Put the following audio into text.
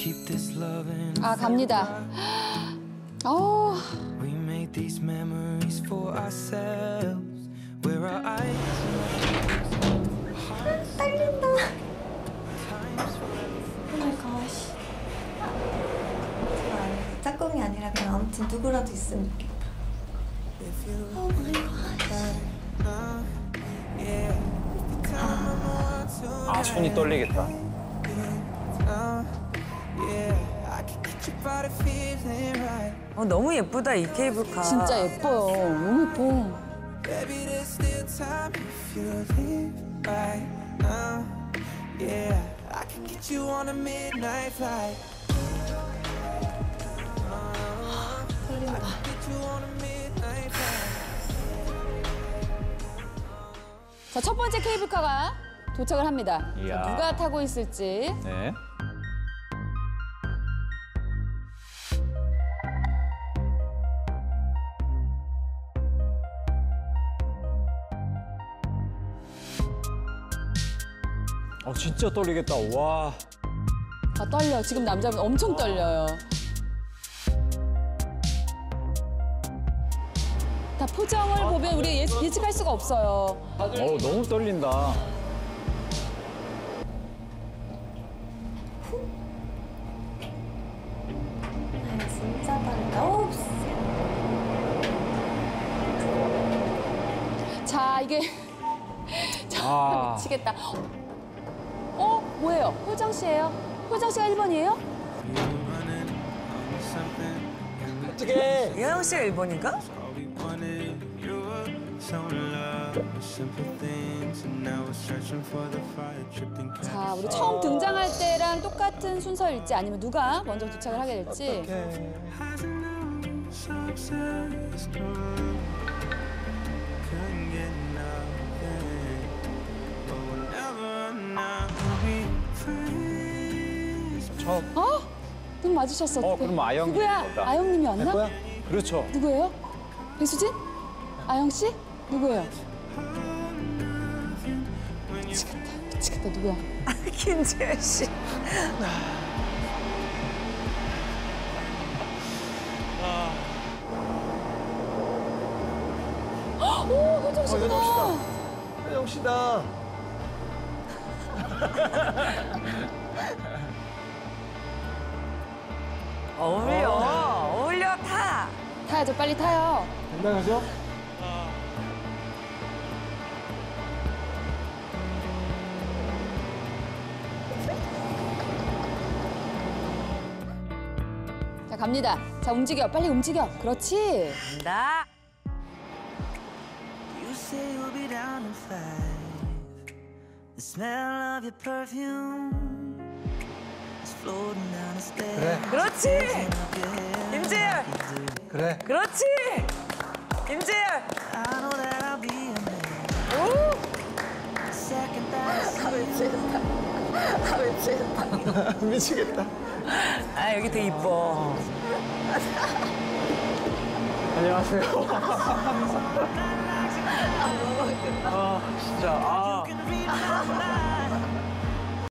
아, 갑니다. We made these memories for ourselves. Where our eyes 떨린다. Oh my gosh. 짝꿍이 아니라 그냥 아무튼 누구라도 있으면 좋겠다. Oh my gosh. 아, 손이 떨리겠다. 너무 예쁘다, 이 케이블카. 진짜 예뻐요. 너무 예뻐. Baby, there's still time if you leave right now. Yeah, I can get you on a midnight flight. I can get you on a midnight flight. 자, 첫 번째 케이블카가 도착을 합니다. 이야. 자, 누가 타고 있을지. 네. 진짜 떨리겠다. 와. 아, 떨려. 지금 남자분 엄청 떨려요. 다 표정을 보면 우리 예측할 수가 없어요. 너무 떨린다. 아, 진짜 떨린다. 자, 이게 자, 미치겠다. 뭐예요? 효정 씨예요? 효정 씨가 1번이에요? 어떡해. 이하영 씨가 1번인가? 자, 우리 처음 등장할 때랑 똑같은 순서일지 아니면 누가 먼저 도착을 하게 될지. 눈 마주쳤어. 어떡해. 그럼 아영 누구야? 거다. 아영님이 왔나? 누구야? 그렇죠. 누구예요? 배수진? 아영 씨? 누구예요? 미치겠다. 미치겠다. 누구야? 김재현 씨. 오, 효정 씨구나. 혜정 씨다. 어울려, 타. 타야죠. 빨리 타요. 당당하죠? 자, 갑니다. 자, 움직여. 빨리 움직여. 그렇지. 간다. You say you'll be down in 5. The smell of your perfume is floating down the stairs. 그렇지. 임재열. 그래. 그렇지. 임재열. I know that I'll be a man. 오. The second that I see you. 미치겠다. 아, 여기 되게 이뻐. 안녕하세요. 진짜. You can read my mind.